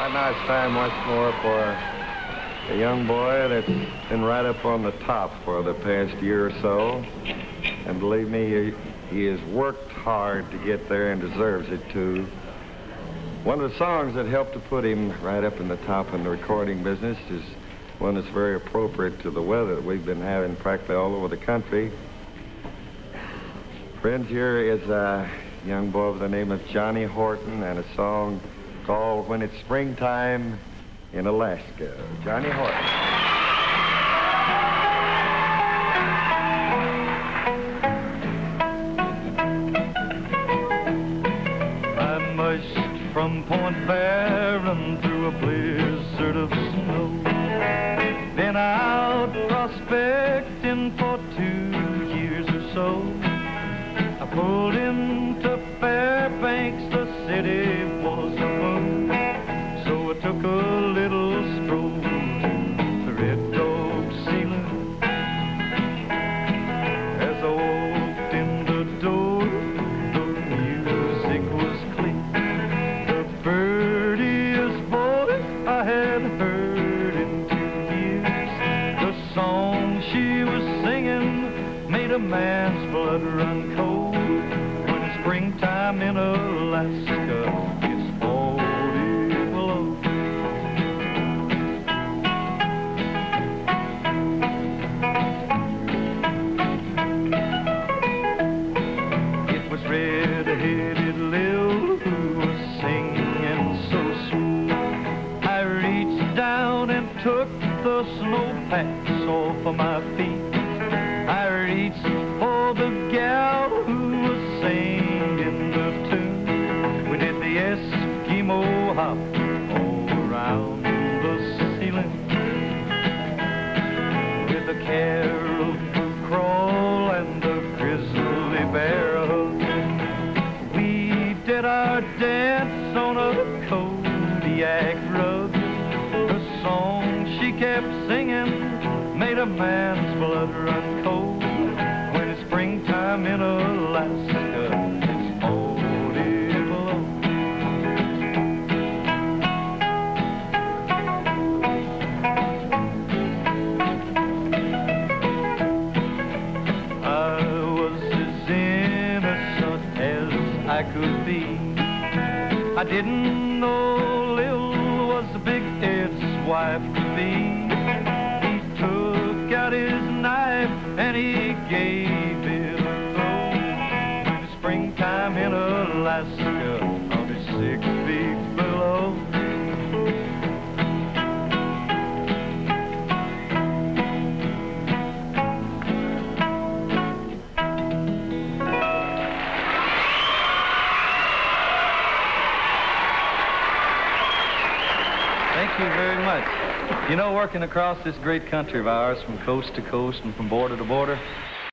now it's time once more for a young boy that's been right up on the top for the past year or so. And believe me, he has worked hard to get there and deserves it too. One of the songs that helped to put him right up in the top in the recording business is one that's very appropriate to the weather that we've been having practically all over the country. Friends, here is a young boy by the name of Johnny Horton and a song called When It's Springtime in Alaska. Johnny Horton. I mushed from Point Barren through a blizzard of snow, been out prospecting for 2 years or so. I pulled into Fairbanks, the city was afloat, so I took a little stroll to the Red Dog Saloon. As I walked in the door, the music was clean, the birdiest voice I had heard in 2 years. The song she was singing made a man's blood run cold. Springtime in Alaska, it's 40 below. It was red-headed Lil who was singing so sweet. I reached down and took the snowpacks off of my feet. I reached for the gal who was singing the tune. We did the Eskimo hop all around the ceiling, with the caribou crawl and the grizzly bear hug. We did our dance on a Kodiak rug. The song she kept singing made a man's blood run cold. When it's springtime in Alaska, it's 40 below. I was as innocent as I could be. I didn't know Lil was the Big Ed's wife to be. He took out his knife and he gave it a throw. When it's springtime in Alaska, I'll be 6 feet below. Thank you very much. You know, working across this great country of ours from coast to coast and from border to border,